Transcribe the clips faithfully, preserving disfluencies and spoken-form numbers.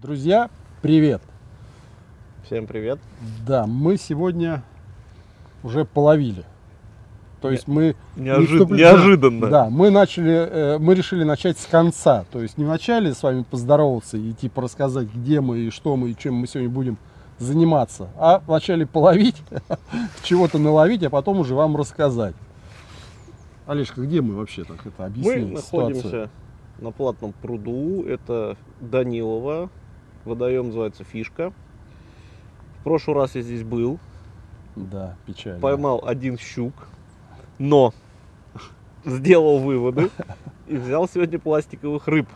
Друзья, привет! Всем привет! Да, мы сегодня уже половили. То есть мы Неожид... не вступли... неожиданно. Да, мы начали, мы решили начать с конца. То есть не вначале с вами поздороваться и типа рассказать, где мы и что мы и чем мы сегодня будем заниматься, а вначале половить, чего-то наловить, а потом уже вам рассказать. Олежка, где мы вообще так это объясним? Мы находимся на платном пруду. Это Данилово. Водоем называется Фишка. В прошлый раз я здесь был. Да, печально. Поймал один щук, но сделал выводы и взял сегодня пластиковых рыб.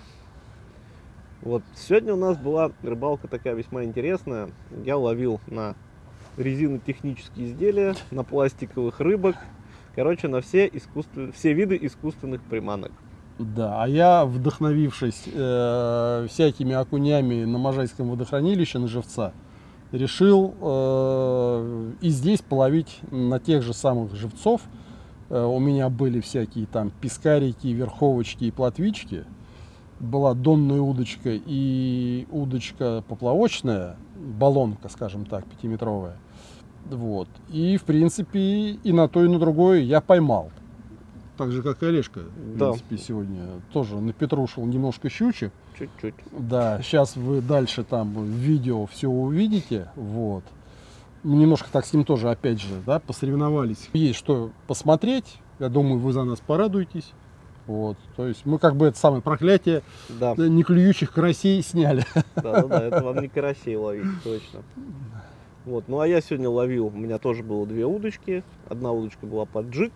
Вот сегодня у нас была рыбалка такая весьма интересная. Я ловил на резинотехнические изделия, на пластиковых рыбок, короче, на все искусствен... все виды искусственных приманок. Да, а я, вдохновившись э, всякими окунями на Можайском водохранилище, на живца, решил э, и здесь половить на тех же самых живцов. Э, у меня были всякие там пескарики, верховочки и плотвички. Была донная удочка и удочка поплавочная, баллонка, скажем так, пятиметровая. Вот. И, в принципе, и на то, и на другое я поймал. Так же, как и Олежка, в Да. принципе, сегодня тоже напетрушил немножко щучек. Чуть-чуть. Да, сейчас вы дальше там в видео все увидите. Вот. Мы немножко так с ним тоже, опять же, да, посоревновались. Есть что посмотреть. Я думаю, вы за нас порадуетесь. Вот. То есть мы как бы это самое проклятие Да. неклюющих карасей сняли. Да-да-да, это вам не карасей ловить, точно. Вот. Ну а я сегодня ловил, у меня тоже было две удочки. Одна удочка была под джиг,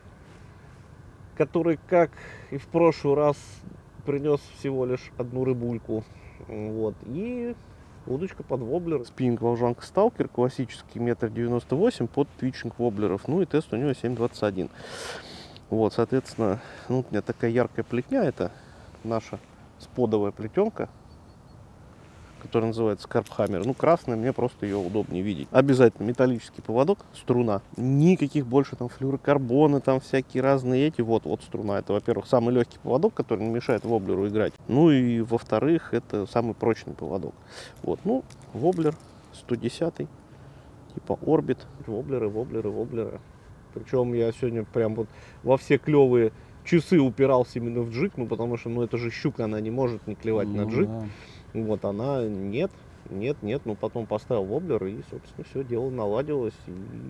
который, как и в прошлый раз, принес всего лишь одну рыбульку. Вот. И удочка под воблер. Спиннинг волжанка сталкер, классический метр девяносто восемь под твитчинг воблеров. Ну и тест у него семь двадцать один. Вот, соответственно, ну, у меня такая яркая плетня, это наша сподовая плетенка, которая называется карпхаммер. Ну, красная, мне просто ее удобнее видеть. Обязательно металлический поводок, струна. Никаких больше там флюорокарбоны, там всякие разные эти. Вот, вот струна. Это, во-первых, самый легкий поводок, который не мешает воблеру играть. Ну и, во-вторых, это самый прочный поводок. Вот, ну, воблер сто десятый, типа орбит. Воблеры, воблеры, воблеры. Причем я сегодня прям вот во все клевые часы упирался именно в джиг, ну, потому что, ну, это же щука, она не может не клевать Ну, на джиг. да. Вот она нет, нет, нет, ну потом поставил воблер и, собственно, все дело наладилось и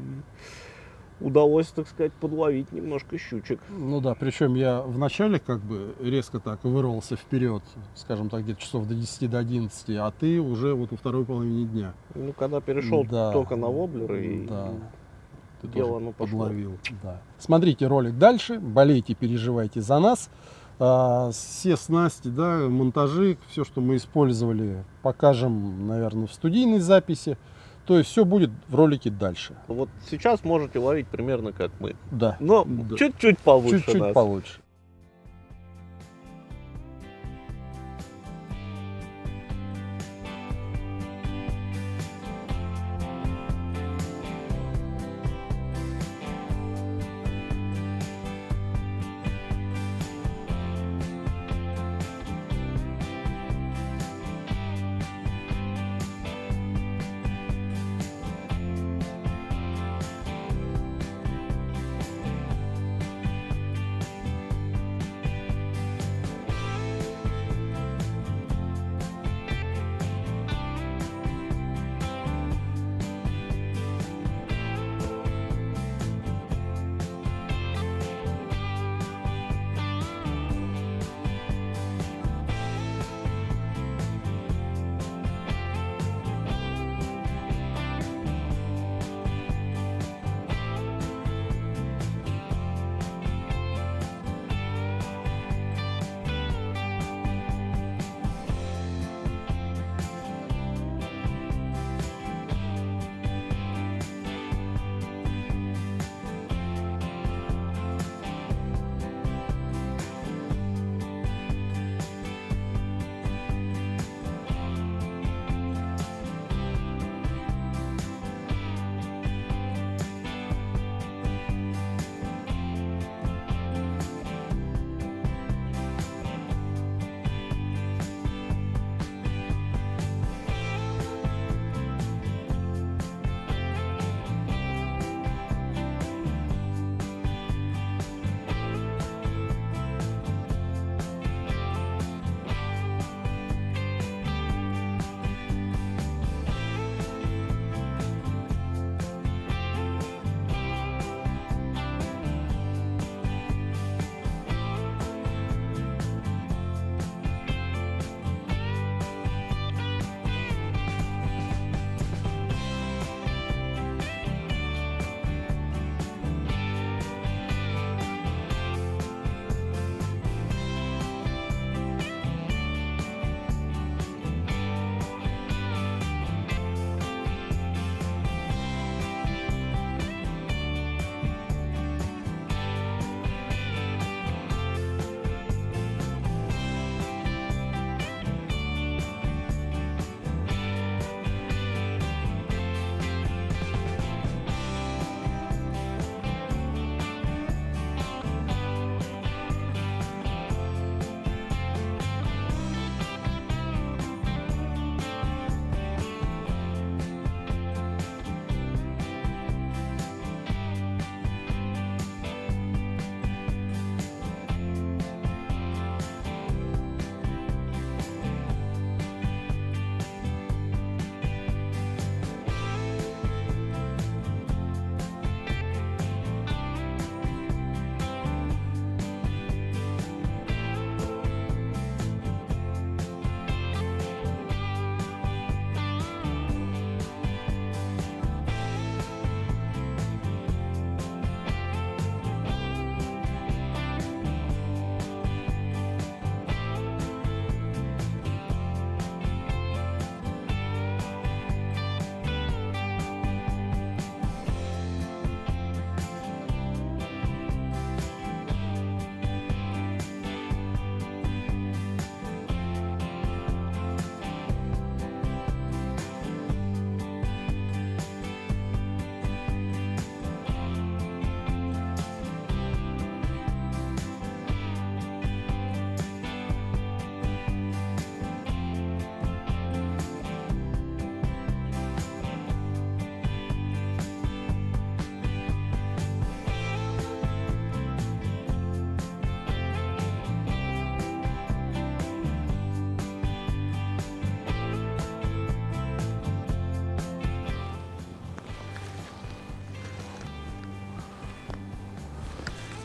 удалось, так сказать, подловить немножко щучек. Ну да, причем я вначале как бы резко так вырвался вперед, скажем так, где-то часов до десяти, до одиннадцати, а ты уже вот во второй половине дня. Ну, когда перешел Да. только на воблер, и Да. Ты дело тоже оно пошло. подловил. Да. Смотрите ролик дальше, болейте, переживайте за нас. А, все снасти, да, монтажи, все, что мы использовали, покажем, наверное, в студийной записи. То есть все будет в ролике дальше. Вот сейчас можете ловить примерно как мы, Да. но Да. чуть-чуть получше Чуть-чуть нас. получше.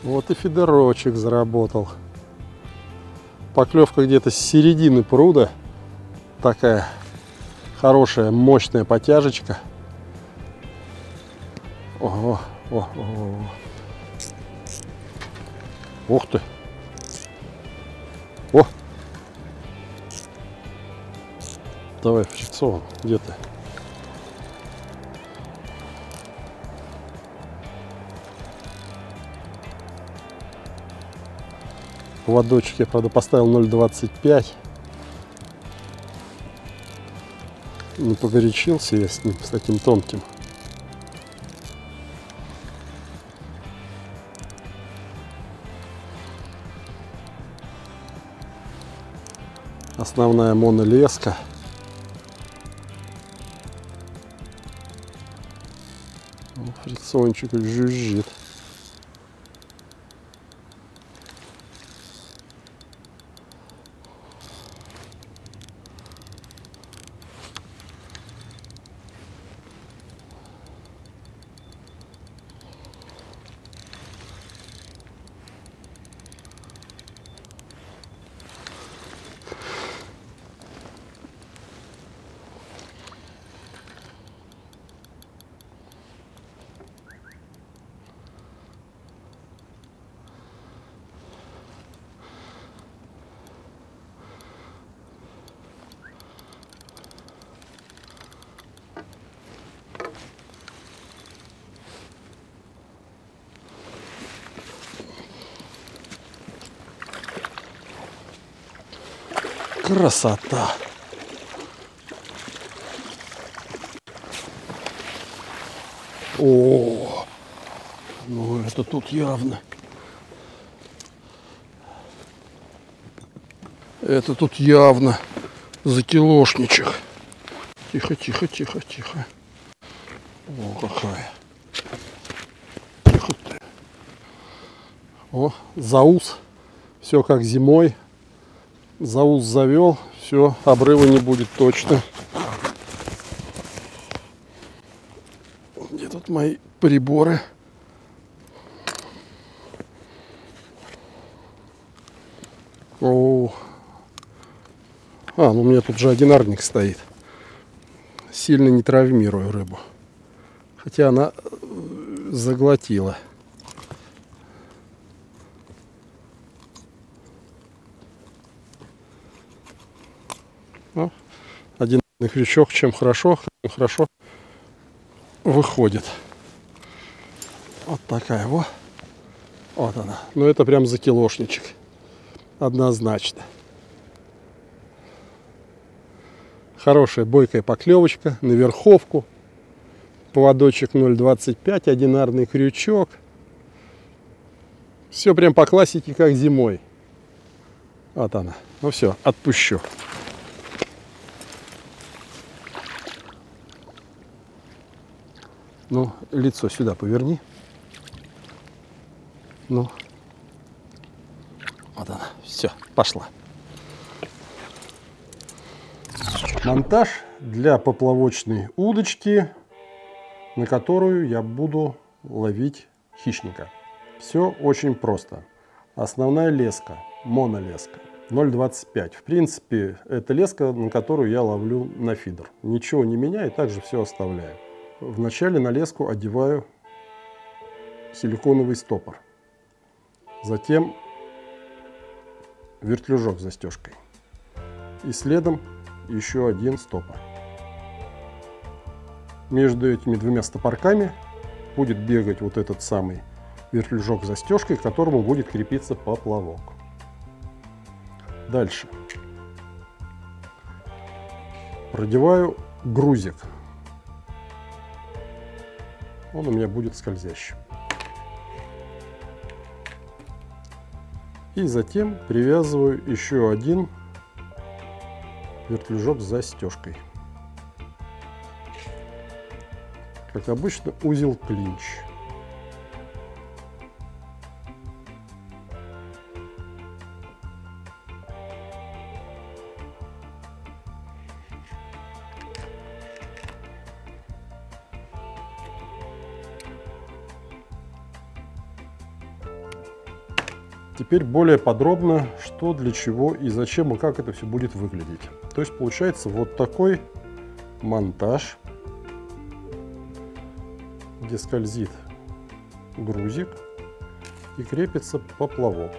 Вот и фидерочек заработал. Поклевка где-то с середины пруда. Такая хорошая, мощная потяжечка. Ого, о, о, о. Ух ты! О! Давай, фрикцион, где ты? Поводочек я, правда, поставил ноль двадцать пять. Не погорячился я с ним, с таким тонким. Основная монолеска. Фрикциончик жужжит. Красота! О, ну это тут явно. Это тут явно закилошничек. Тихо, тихо, тихо, тихо. О, какая. Тихо ты. О, заус. Все как зимой. Заус завел. Все, обрыва не будет точно. Где тут мои приборы? О, а, ну у меня тут же одинарник стоит. Сильно не травмирую рыбу. Хотя она заглотила. Ну, один крючок, чем хорошо, хорошо выходит. Вот такая вот. Вот она. Ну это прям закилошничек. Однозначно. Хорошая бойкая поклевочка на верховку. Поводочек ноль двадцать пять, одинарный крючок. Все прям по классике, как зимой. Вот она. Ну все, отпущу. Ну, лицо сюда поверни. Ну. Вот она. Все, пошла. Монтаж для поплавочной удочки, на которую я буду ловить хищника. Все очень просто. Основная леска, монолеска, ноль двадцать пять. В принципе, это леска, на которую я ловлю на фидер. Ничего не меняю, также все оставляю. Вначале на леску одеваю силиконовый стопор. Затем вертлюжок с застежкой. И следом еще один стопор. Между этими двумя стопорками будет бегать вот этот самый вертлюжок с застежкой, к которому будет крепиться поплавок. Дальше. Продеваю грузик. Он у меня будет скользящим. И затем привязываю еще один вертлюжок с застежкой. Как обычно, узел клинч. теперь более подробно, что, для чего и зачем, и как это все будет выглядеть. То есть получается вот такой монтаж, где скользит грузик и крепится поплавок.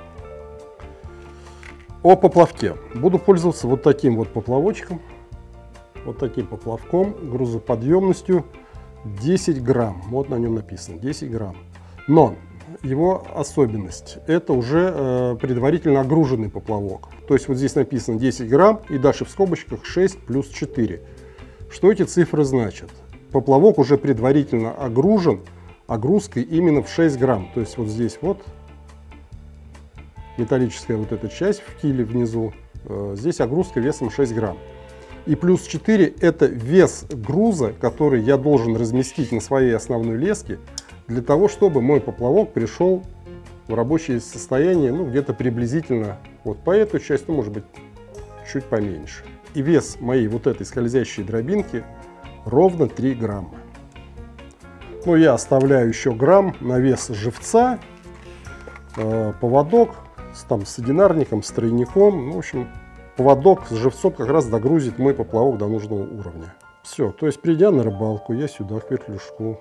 О поплавке. Буду пользоваться вот таким вот поплавочком, вот таким поплавком, грузоподъемностью десять грамм. Вот на нем написано десять грамм. Но его особенность – это уже э, предварительно огруженный поплавок. То есть вот здесь написано десять грамм и дальше в скобочках шесть плюс четыре. Что эти цифры значат? Поплавок уже предварительно огружен огрузкой именно в шесть грамм. То есть вот здесь вот металлическая вот эта часть в киле внизу, э, здесь огрузка весом шесть грамм. И плюс четыре – это вес груза, который я должен разместить на своей основной леске, для того, чтобы мой поплавок пришел в рабочее состояние, ну, где-то приблизительно вот по эту часть, ну, может быть, чуть поменьше. И вес моей вот этой скользящей дробинки ровно три грамма. Ну, я оставляю еще грамм на вес живца, э, поводок с, там, с одинарником, с тройником. Ну, в общем, поводок с живцом как раз догрузит мой поплавок до нужного уровня. Все, то есть, придя на рыбалку, я сюда к вертлюжку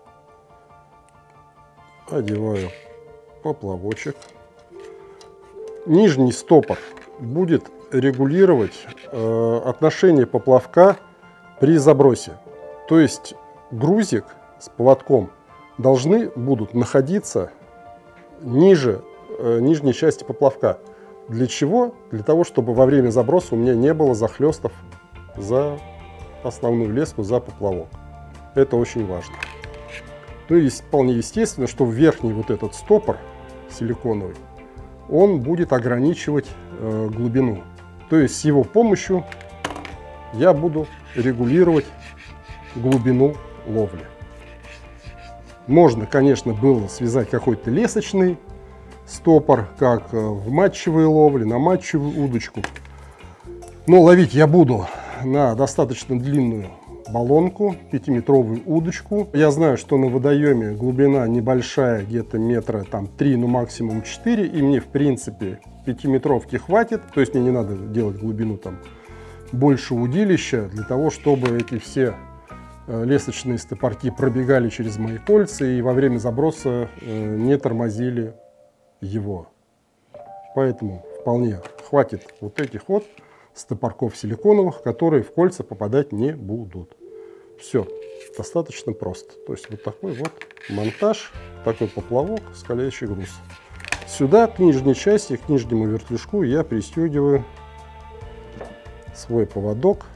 одеваю поплавочек. Нижний стопор будет регулировать э, отношение поплавка при забросе. То есть грузик с поводком должны будут находиться ниже э, нижней части поплавка. Для чего? Для того, чтобы во время заброса у меня не было захлестов за основную леску, за поплавок. Это очень важно. Ну и вполне естественно, что верхний вот этот стопор силиконовый, он будет ограничивать э, глубину. То есть с его помощью я буду регулировать глубину ловли. Можно, конечно, было связать какой-то лесочный стопор, как в матчевой ловле, на матчевую удочку. Но ловить я буду на достаточно длинную баллонку, пятиметровую удочку. Я знаю, что на водоеме глубина небольшая, где-то метра там три, ну максимум четыре, и мне в принципе пятиметровки хватит. То есть мне не надо делать глубину там больше удилища для того, чтобы эти все лесочные стопорки пробегали через мои кольца и во время заброса не тормозили его. Поэтому вполне хватит вот этих вот стопорков силиконовых, которые в кольца попадать не будут. Все, достаточно просто. То есть вот такой вот монтаж, такой поплавок, скользящий груз. Сюда, к нижней части, к нижнему вертлюжку я пристегиваю свой поводок.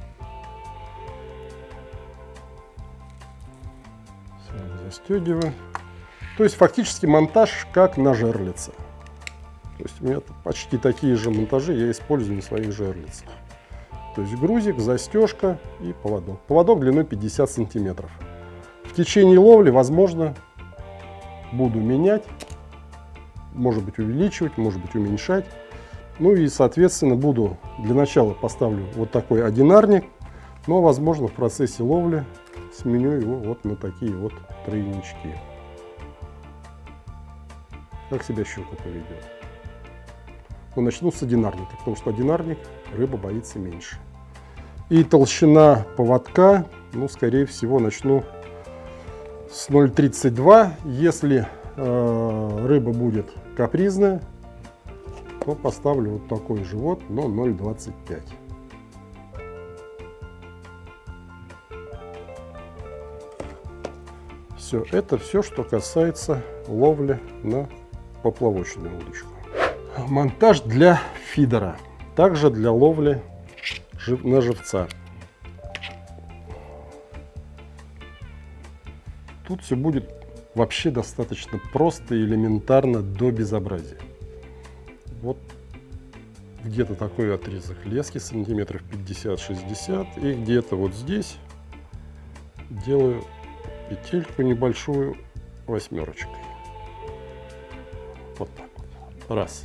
Застегиваю. То есть фактически монтаж как на жерлице. То есть у меня почти такие же монтажи я использую на своих жерлицах. То есть грузик, застежка и поводок. Поводок длиной пятьдесят сантиметров. В течение ловли, возможно, буду менять, может быть увеличивать, может быть уменьшать. Ну и, соответственно, буду для начала поставлю вот такой одинарник, но, возможно, в процессе ловли сменю его вот на такие вот тройнички. Как себя щука поведет. Но начну с одинарника, потому что одинарник рыба боится меньше. И толщина поводка, ну, скорее всего, начну с ноль тридцать два. Если э, рыба будет капризная, то поставлю вот такой же вот, но ноль двадцать пять. Все, это все, что касается ловли на поплавочную удочку. Монтаж для фидера, также для ловли на живца. Тут все будет вообще достаточно просто и элементарно до безобразия. Вот где-то такой отрезок лески, сантиметров пятьдесят-шестьдесят, и где-то вот здесь делаю петельку небольшую восьмерочкой. Вот так вот. Раз.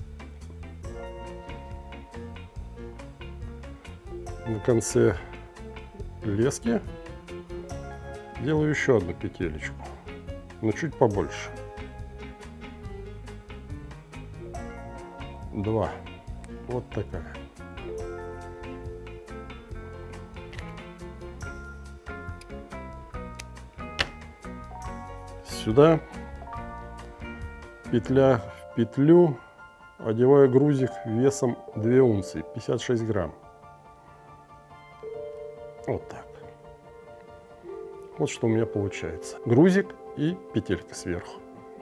На конце лески делаю еще одну петелечку, но чуть побольше. два. Вот такая. Сюда петля в петлю, одеваю грузик весом две унции, пятьдесят шесть грамм. Вот так. Вот что у меня получается. Грузик и петелька сверху.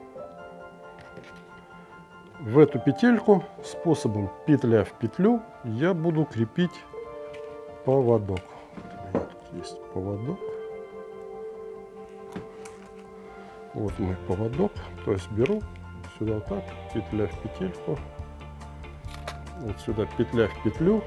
В эту петельку способом петля в петлю я буду крепить поводок. Вот у меня тут есть поводок. Вот мой поводок. То есть беру сюда вот так, петля в петельку. Вот сюда петля в петлю.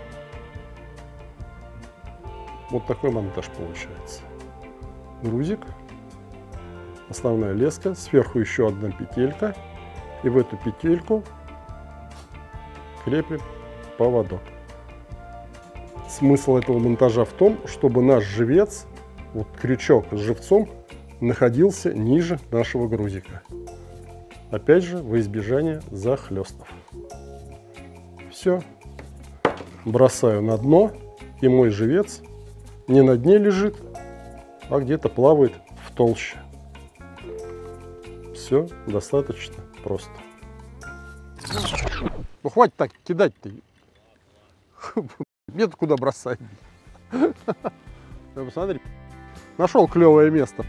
Вот такой монтаж получается. Грузик, основная леска, сверху еще одна петелька, и в эту петельку крепим поводок. Смысл этого монтажа в том, чтобы наш живец, вот крючок с живцом, находился ниже нашего грузика. Опять же, во избежание захлестов. Все. Бросаю на дно, и мой живец не на дне лежит, а где-то плавает в толще. Все достаточно просто. Ну хватит так кидать-то. Нет куда бросать. Посмотри, нашел клевое место.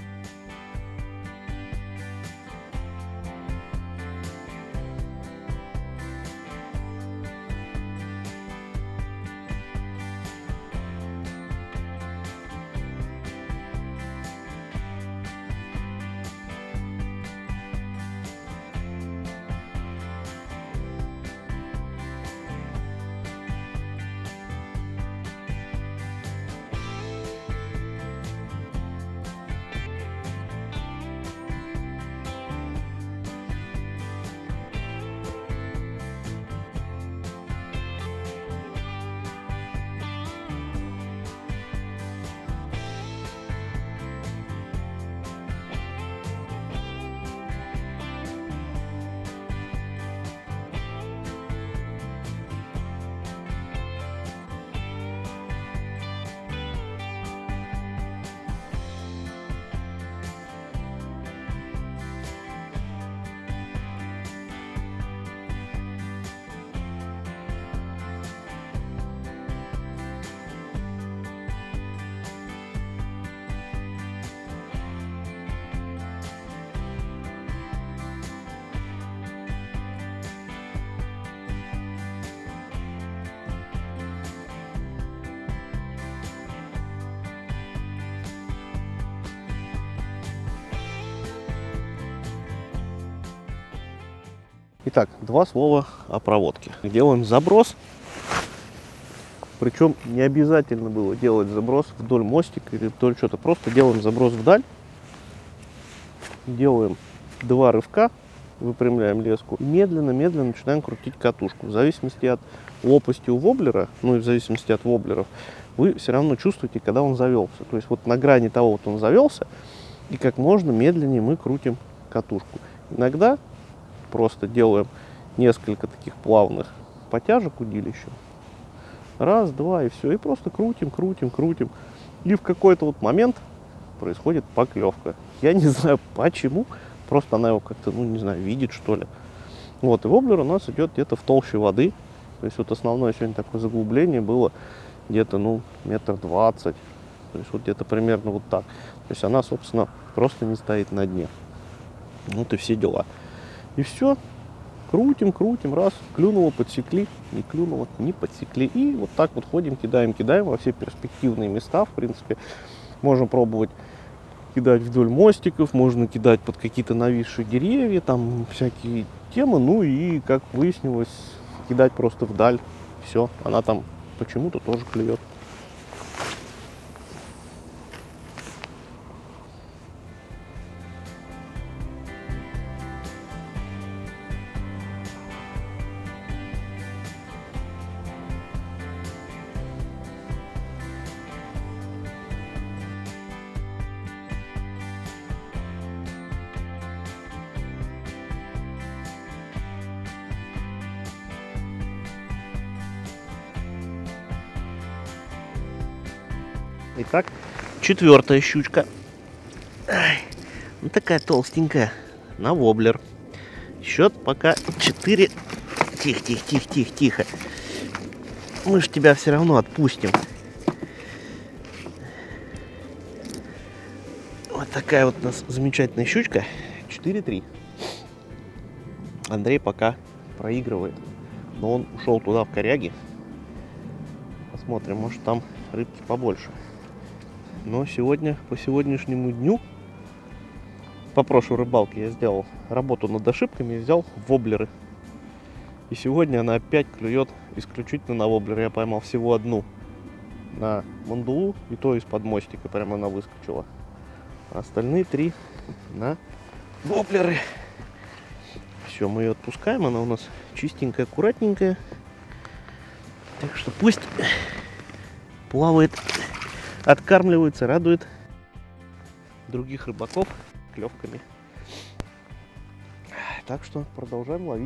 Итак, два слова о проводке. Делаем заброс. Причем не обязательно было делать заброс вдоль мостика или вдоль что-то. Просто делаем заброс вдаль. Делаем два рывка, выпрямляем леску. И медленно-медленно начинаем крутить катушку. В зависимости от лопасти у воблера, ну и в зависимости от воблеров, вы все равно чувствуете, когда он завелся. То есть вот на грани того, вот он завелся, и как можно медленнее мы крутим катушку. Иногда просто делаем несколько таких плавных потяжек удилищем. Раз, два, и все. И просто крутим, крутим, крутим. И в какой-то вот момент происходит поклевка. Я не знаю почему. Просто она его как-то, ну не знаю, видит что ли. Вот, и воблер у нас идет где-то в толще воды. То есть вот основное сегодня такое заглубление было где-то, ну, метр двадцать. То есть вот где-то примерно вот так. То есть она, собственно, просто не стоит на дне. Вот и все дела. И все. Крутим, крутим, раз, клюнуло, подсекли, не клюнуло, не подсекли. И вот так вот ходим, кидаем, кидаем во все перспективные места. В принципе, можно пробовать кидать вдоль мостиков, можно кидать под какие-то нависшие деревья, там всякие темы. Ну и, как выяснилось, кидать просто вдаль. Все, она там почему-то тоже клюет. Итак, четвертая щучка. Ай, ну такая толстенькая. На воблер. Счет пока четыре. Тихо, тихо, тихо, тихо, тихо. Мы ж тебя все равно отпустим. Вот такая вот у нас замечательная щучка. четыре три. Андрей пока проигрывает. Но он ушел туда в коряги. Посмотрим, может там рыбки побольше. Но сегодня, по сегодняшнему дню, по прошлой рыбалке я сделал работу над ошибками и взял воблеры. И сегодня она опять клюет исключительно на воблеры. Я поймал всего одну на мандулу, и то из-под мостика прямо она выскочила. А остальные три на воблеры. Все, мы ее отпускаем, она у нас чистенькая, аккуратненькая. Так что пусть плавает, откармливается, радует других рыбаков клевками. Так что продолжаем ловить.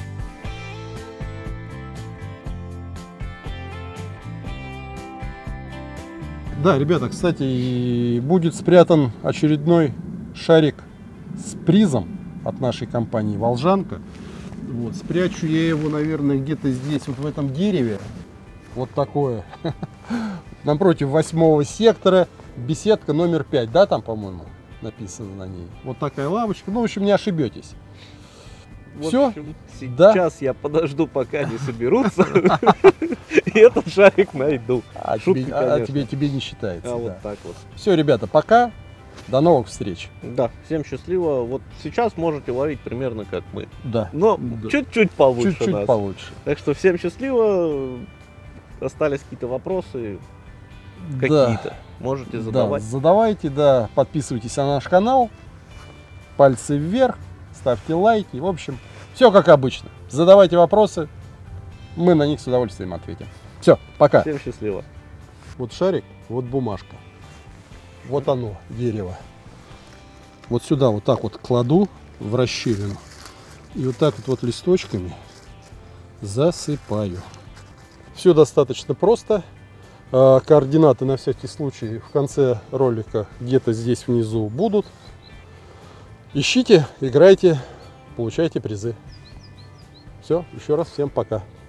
Да, ребята, кстати, и будет спрятан очередной шарик с призом от нашей компании «Волжанка». Вот, спрячу я его, наверное, где-то здесь, вот в этом дереве. Вот такое. Напротив восьмого сектора. Беседка номер пять, да, там, по-моему, написано на ней. Вот такая лавочка. Ну, в общем, не ошибетесь. В Все? общем, сейчас да? Я подожду, пока не соберутся, и этот шарик найду. А тебе, а тебе, тебе не считается. А да. вот так вот. Все, ребята, пока. До новых встреч. Да, всем счастливо. Вот сейчас можете ловить примерно как мы. Да. Но да. чуть-чуть получше Чуть-чуть нас. получше. Так что всем счастливо. Остались какие-то вопросы, какие-то. Да. Можете задавать. Да, задавайте, да. Подписывайтесь на наш канал. Пальцы вверх. Ставьте лайки. В общем, все как обычно. Задавайте вопросы. Мы на них с удовольствием ответим. Все, пока. Всем счастливо. Вот шарик, вот бумажка. Вот оно, дерево. Вот сюда вот так вот кладу в расщелину. И вот так вот, вот листочками засыпаю. Все достаточно просто. Координаты на всякий случай в конце ролика где-то здесь внизу будут. Ищите, играйте, получайте призы. Все, еще раз всем пока.